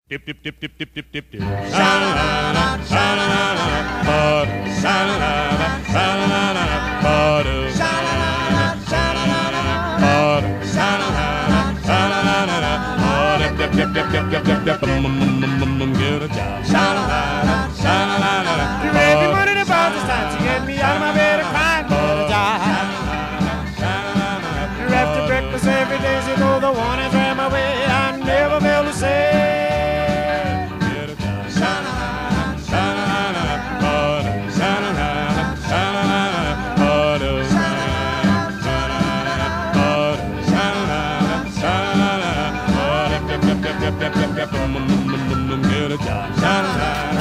Dip dip dip dip dip dip dip dip. Sha-la-la-la, sha-la-la-la, ba-do, sha-la-la-la, sha-la-la-la, ba-do, sha-la-la-la, sha-la-la-la, ba-do, sha-la-la-la, sha-la-la-la, ba-do, dip dip dip dip dip dip dip, get a job. Sha-la-la-la, sha-la-la-la. You raised me money about this time to get me out of my bed and crying for a job. You're after breakfast every day, so you know the one is right my way. I never felt the same. Get a job.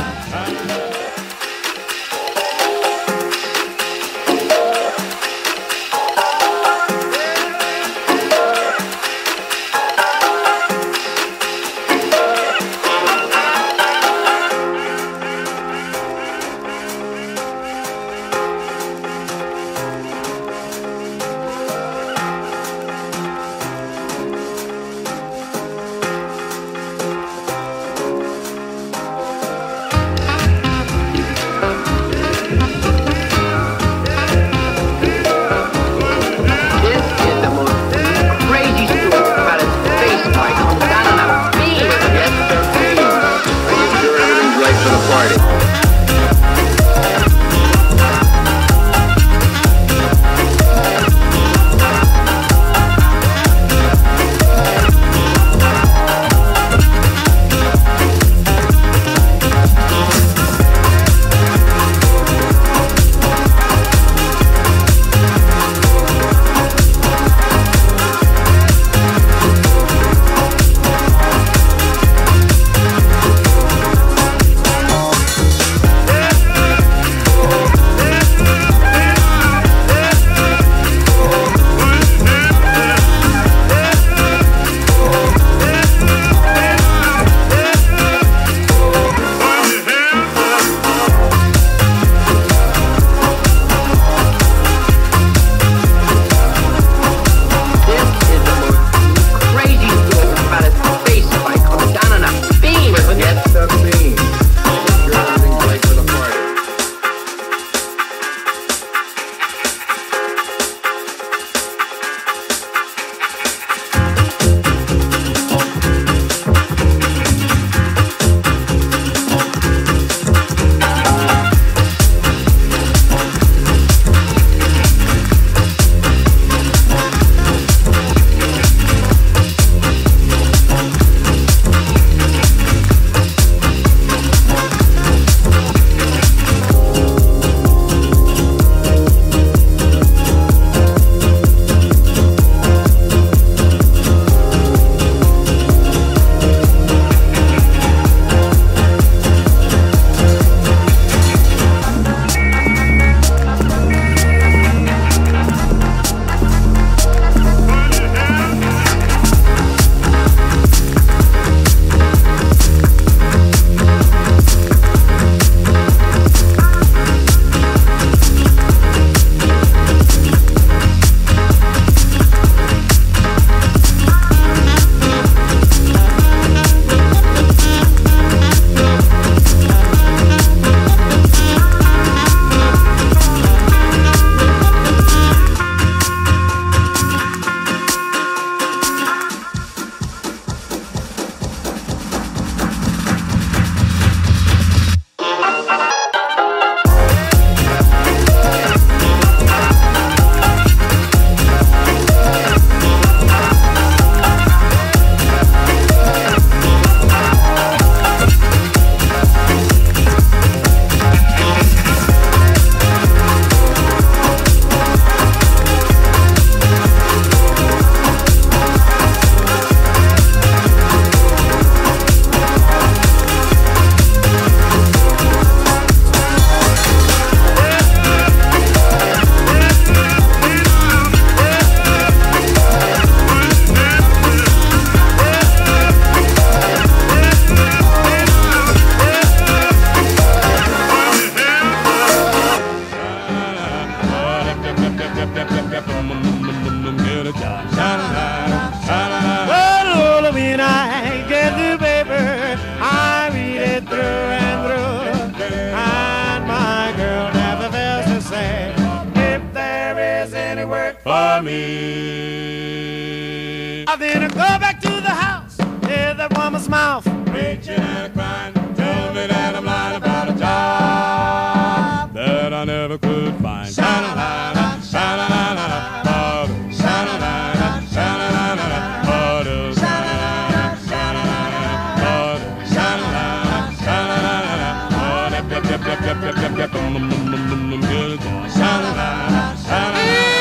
me. I then go back to the house, hear that woman's mouth Preaching and crying, tell me that I'm lying about a job that I never could find. Sha-la-la-la, sha-la-la-la, ba-da, sha-la-la-la, sha-la-la-la, ba-da, sha-la-la-la, sha-la-la-la, ba-da, sha-la-la-la, sha-la-la-la, ba-da, yep, yep, yep, yep, yep, yep, yep, good, sha-la-la-la, sha-la-la-la.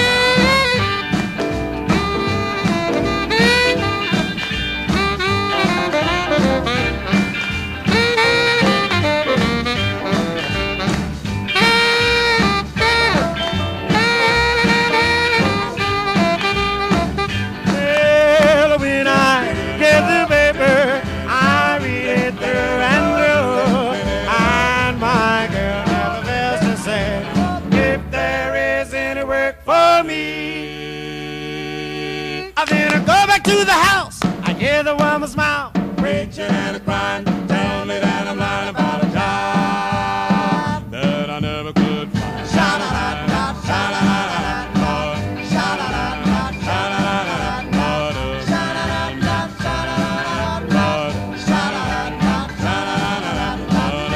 Then I go back to the house, I hear the woman's mouth Preaching and crying, tell me that I'm lying about a job that I never could find. Sha-la-la-la, sha-la-la-la, Lord. Sha-la-la-la, sha-la-la-la, Lord. Sha-la-la-la, sha-la-la-la, Lord. Sha-la-la-la, sha-la-la-la, Lord.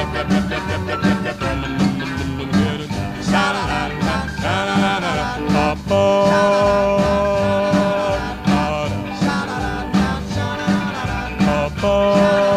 Sha-la-la-la, sha-la-la-la, Papa. Oh.